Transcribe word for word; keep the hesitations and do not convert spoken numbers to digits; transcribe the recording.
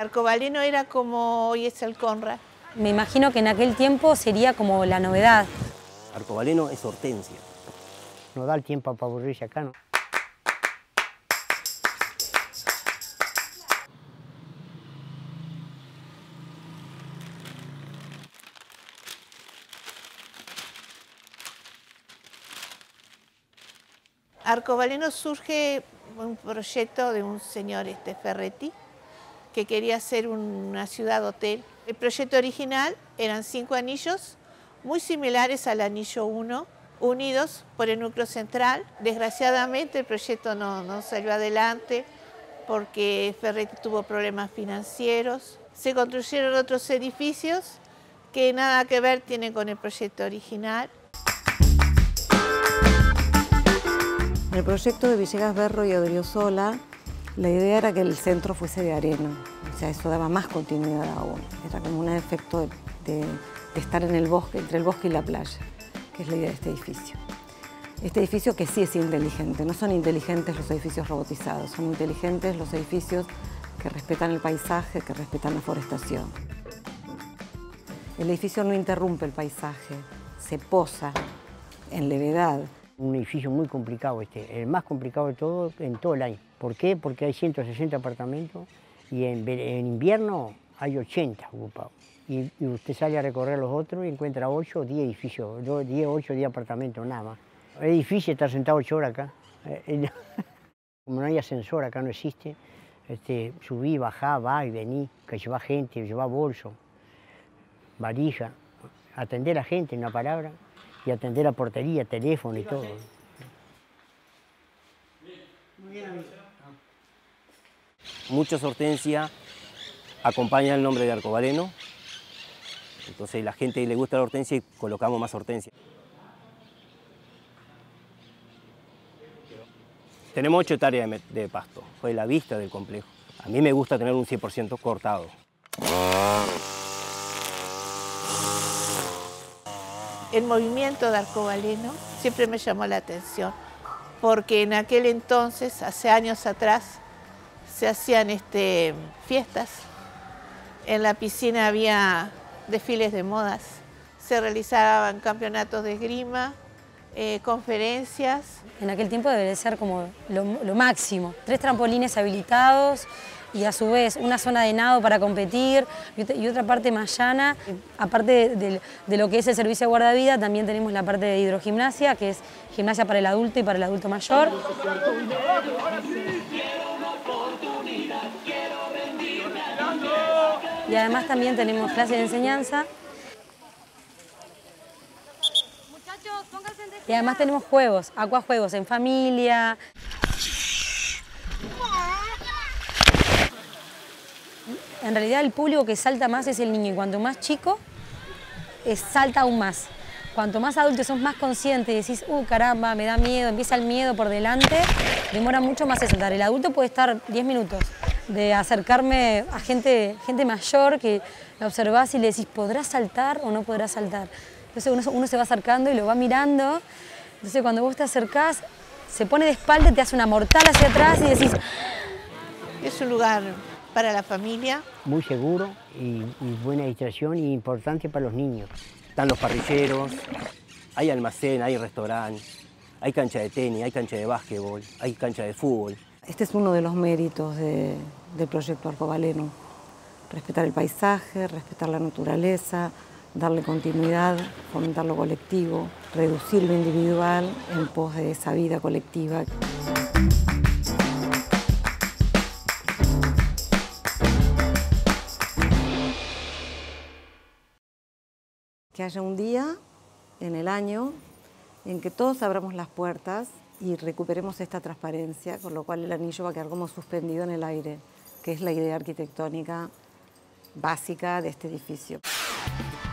Arcobaleno era como hoy es el Conrad. Me imagino que en aquel tiempo sería como la novedad. Arcobaleno es hortensia. No da el tiempo para aburrirse acá, ¿no? Arcobaleno surge un proyecto de un señor este, Ferretti, que quería hacer una ciudad hotel. El proyecto original eran cinco anillos, muy similares al anillo uno, unidos por el núcleo central. Desgraciadamente el proyecto no, no salió adelante porque Ferretti tuvo problemas financieros. Se construyeron otros edificios que nada que ver tienen con el proyecto original. En el proyecto de Villegas Berro y Odriozola, la idea era que el centro fuese de arena, o sea, eso daba más continuidad aún. Era como un efecto de, de, de estar en el bosque, entre el bosque y la playa, que es la idea de este edificio. Este edificio que sí es inteligente, no son inteligentes los edificios robotizados, son inteligentes los edificios que respetan el paisaje, que respetan la forestación. El edificio no interrumpe el paisaje, se posa en levedad. Un edificio muy complicado este, el más complicado de todo en todo el año. ¿Por qué? Porque hay ciento sesenta apartamentos y en, en invierno hay ochenta ocupados. Y, y usted sale a recorrer los otros y encuentra ocho o diez edificios, diez, ocho o diez apartamentos nada más. Es difícil estar sentado ocho horas acá. Como no hay ascensor, acá no existe, este, subí, bajá, va y vení, que lleva gente, lleva bolso, varija, atender a gente en una palabra. Y atender a portería, teléfono y todo. Muchas hortensias acompañan el nombre de Arcobaleno. Entonces la gente le gusta la hortensia y colocamos más hortensia. Tenemos ocho hectáreas de, de pasto, fue la vista del complejo. A mí me gusta tener un cien por ciento cortado. El movimiento de Arcobaleno siempre me llamó la atención, porque en aquel entonces, hace años atrás, se hacían este, fiestas. En la piscina había desfiles de modas, se realizaban campeonatos de esgrima, eh, conferencias. En aquel tiempo debería ser como lo, lo máximo. Tres trampolines habilitados y a su vez una zona de nado para competir y otra parte más llana. Aparte de, de, de lo que es el servicio de guardavida, también tenemos la parte de hidrogimnasia, que es gimnasia para el adulto y para el adulto mayor. Y además también tenemos clases de enseñanza. Y además tenemos juegos, acuajuegos en familia. En realidad el público que salta más es el niño y cuanto más chico, es, salta aún más. Cuanto más adulto sos más consciente y decís, uh, caramba, me da miedo, empieza el miedo por delante, demora mucho más en saltar. El adulto puede estar diez minutos de acercarme a gente, gente mayor que la observás y le decís, ¿podrás saltar o no podrás saltar? Entonces uno, uno se va acercando y lo va mirando. Entonces cuando vos te acercás, se pone de espalda, te hace una mortal hacia atrás y decís... Es un lugar para la familia. Muy seguro y, y buena distracción y importante para los niños. Están los parrilleros, hay almacén, hay restaurante, hay cancha de tenis, hay cancha de básquetbol, hay cancha de fútbol. Este es uno de los méritos de, del proyecto Arcobaleno. Respetar el paisaje, respetar la naturaleza, darle continuidad, fomentar lo colectivo, reducir lo individual en pos de esa vida colectiva. Que haya un día en el año en que todos abramos las puertas y recuperemos esta transparencia, con lo cual el anillo va a quedar como suspendido en el aire, que es la idea arquitectónica básica de este edificio.